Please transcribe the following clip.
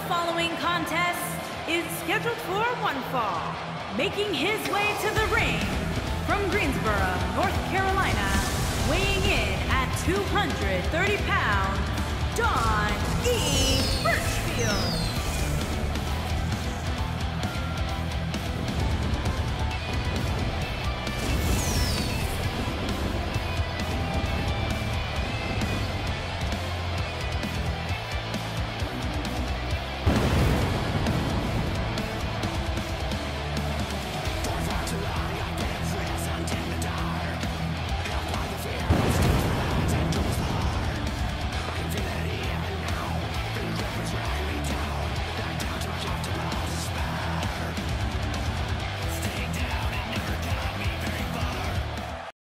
following contest is scheduled for one fall. Making his way to the ring from Greensboro, North Carolina, weighing in at 230 pounds, Don E. Birchfield.